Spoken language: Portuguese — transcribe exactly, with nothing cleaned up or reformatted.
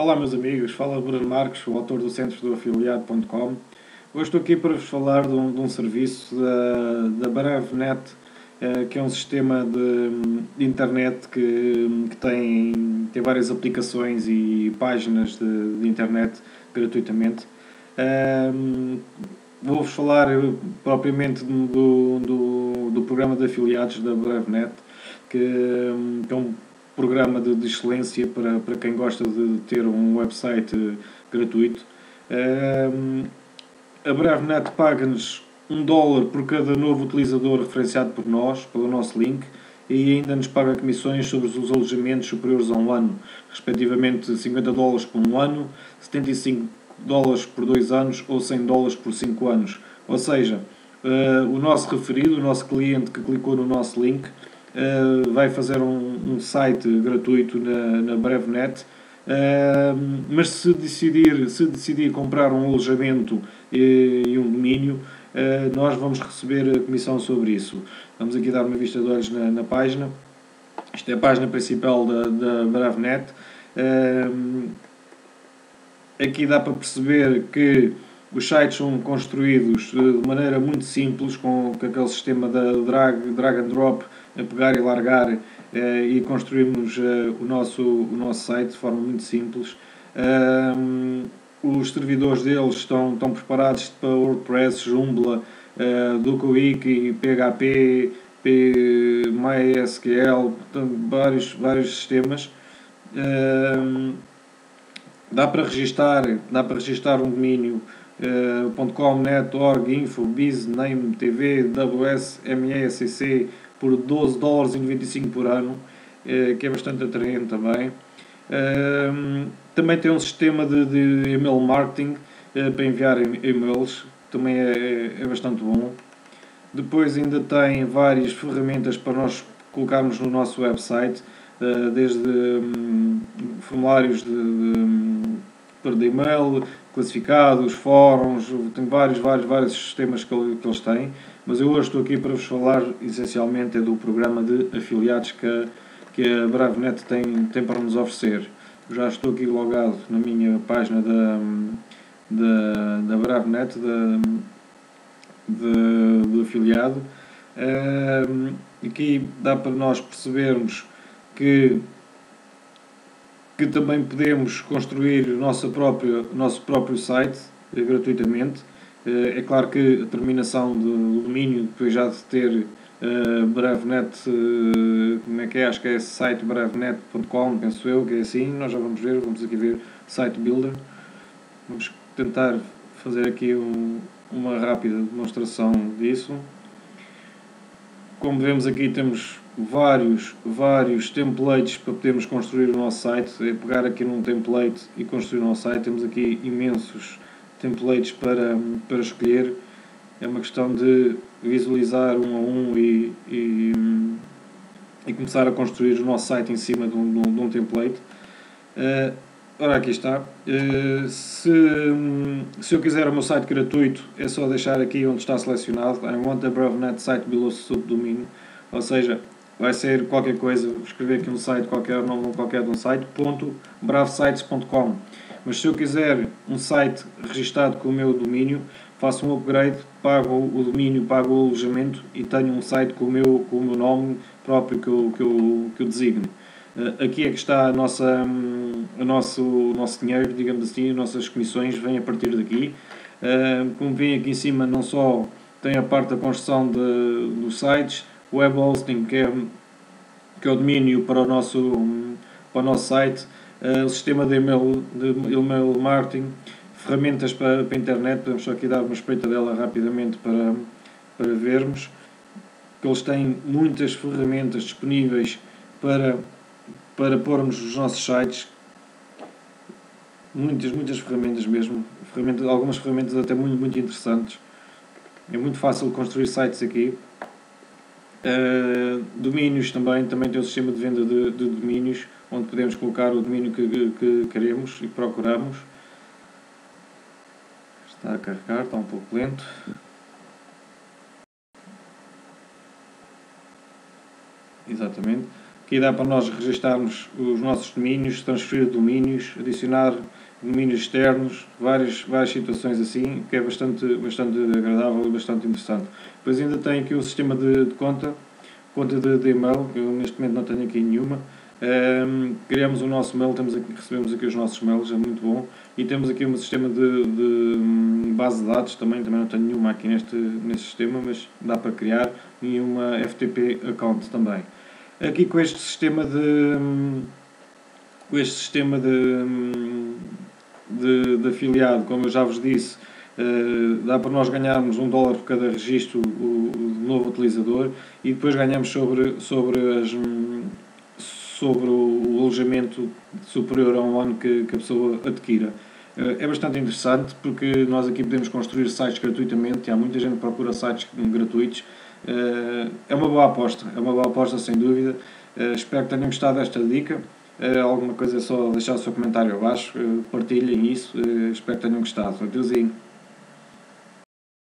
Olá meus amigos, fala Bruno Marques, o autor do centro do afiliado ponto com. Hoje estou aqui para vos falar de um, de um serviço da, da BrevNet, eh, que é um sistema de, de internet que, que tem, tem várias aplicações e páginas de, de internet gratuitamente. Um, Vou-vos falar propriamente do, do, do programa de afiliados da BrevNet, que, que é um programa de, de excelência para, para quem gosta de ter um website gratuito. Um, a BrevNet paga-nos um dólar por cada novo utilizador referenciado por nós, pelo nosso link, e ainda nos paga comissões sobre os alojamentos superiores a um ano, respectivamente cinquenta dólares por um ano, setenta e cinco dólares por dois anos ou cem dólares por cinco anos. Ou seja, uh, o nosso referido, o nosso cliente que clicou no nosso link, uh, vai fazer um, um site gratuito na, na BrevNet. Uh, mas se decidir, se decidir comprar um alojamento e, e um domínio, uh, nós vamos receber a comissão sobre isso. Vamos aqui dar uma vista de olhos na, na página. Isto é a página principal da, da BrevNet. Uh, Aqui dá para perceber que os sites são construídos de maneira muito simples, com, com aquele sistema da drag, drag and drop, a pegar e largar, eh, e construímos eh, o, nosso, o nosso site de forma muito simples. Um, os servidores deles estão, estão preparados para WordPress, Joomla, uh, DokuWiki, P H P, P, MySQL, vários, vários sistemas. Um, Dá para registar, dá para registar um domínio uh, .com, net, org, info, biz, name, tv, ws, me, cc por doze dólares e noventa e cinco por ano, uh, que é bastante atraente também. Uh, também tem um sistema de, de email marketing uh, para enviar e-mails, também é, é bastante bom. Depois ainda tem várias ferramentas para nós colocarmos no nosso website, desde um, formulários de, de, de e-mail, classificados, fóruns, tem vários, vários, vários sistemas que, que eles têm, mas eu hoje estou aqui para vos falar essencialmente é do programa de afiliados que a, que a BrevNet tem, tem para nos oferecer. Eu já estou aqui logado na minha página da, da, da BrevNet, da, de, de afiliado. Um, aqui dá para nós percebermos que, que também podemos construir o nosso próprio, o nosso próprio site eh, gratuitamente. Eh, é claro que a terminação do, do domínio, depois já de ter eh, BrevNet, eh, como é que é? Acho que é site brevnet ponto com, penso eu, que é assim. Nós já vamos ver, vamos aqui ver Site Builder. Vamos tentar fazer aqui um, uma rápida demonstração disso. Como vemos aqui, temos vários, vários templates para podermos construir o nosso site. É pegar aqui num template e construir o nosso site. Temos aqui imensos templates para, para escolher. É uma questão de visualizar um a um e, e, e começar a construir o nosso site em cima de um, de um template. Uh, ora, aqui está. Uh, se, se eu quiser o meu site gratuito, é só deixar aqui onde está selecionado I want a BrevNet site below subdomínio, ou seja, vai ser qualquer coisa, vou escrever aqui um site qualquer, nome qualquer de um site, ponto bravesites ponto com. Mas se eu quiser um site registado com o meu domínio, faço um upgrade, pago o domínio, pago o alojamento e tenho um site com o meu, com o meu nome próprio que eu, que eu, que eu designe. Aqui é que está a nossa, a nosso, o nosso dinheiro, digamos assim, as nossas comissões vêm a partir daqui. Como vem aqui em cima, não só tem a parte da construção de, dos sites, web hosting, que é, que é o domínio para o nosso, para o nosso site, o sistema de email, de email marketing, ferramentas para, para a internet. Podemos só aqui dar uma espreitadela rapidamente para, para vermos que eles têm muitas ferramentas disponíveis para para pormos os nossos sites, muitas, muitas ferramentas mesmo, ferramentas, algumas ferramentas até muito, muito interessantes. É muito fácil construir sites aqui. Uh, domínios também, também tem o sistema de venda de, de domínios, onde podemos colocar o domínio que, que, que queremos e procuramos. Está a carregar, está um pouco lento. Exatamente. que dá para nós registarmos os nossos domínios, transferir domínios, adicionar domínios externos, várias, várias situações assim, que é bastante, bastante agradável e bastante interessante. Depois ainda tem aqui o sistema de, de conta, conta de, de e-mail, eu neste momento não tenho aqui nenhuma. Um, criamos o nosso mail, temos aqui, recebemos aqui os nossos mails, é muito bom. E temos aqui um sistema de, de um, base de dados também, também não tenho nenhuma aqui neste, neste sistema, mas dá para criar, e uma F T P account também. Aqui com este sistema de com este sistema de, de, de afiliado, como eu já vos disse, uh, dá para nós ganharmos um dólar por cada registro o, o novo utilizador, e depois ganhamos sobre, sobre, as, sobre o alojamento superior a um ano que, que a pessoa adquira. Uh, é bastante interessante porque nós aqui podemos construir sites gratuitamente, e há muita gente que procura sites gratuitos. Uh, é uma boa aposta, é uma boa aposta sem dúvida. Uh, espero que tenham gostado desta dica. Uh, alguma coisa é só deixar o seu comentário abaixo, uh, partilhem isso, uh, espero que tenham gostado. Adeusinho.